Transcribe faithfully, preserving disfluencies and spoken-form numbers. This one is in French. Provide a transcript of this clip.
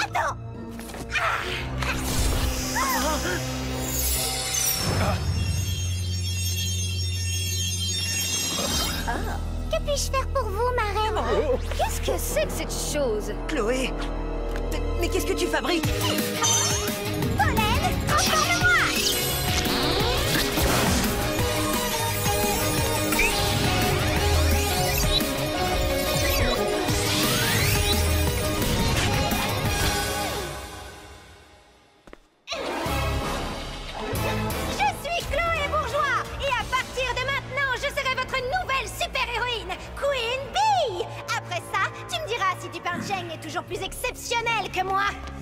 attends. Oh. Que puis-je faire pour vous, ma reine? Oh. Qu'est-ce que c'est que cette chose? Chloé! Mais, mais qu'est-ce que tu fabriques? Pollen, transforme-moi! Je suis Chloé Bourgeois, et à partir de maintenant, je serai votre nouvelle super-héroïne, Queen Bee! Après ça, tu me diras si Dupin Cheng est toujours plus exceptionnel que moi.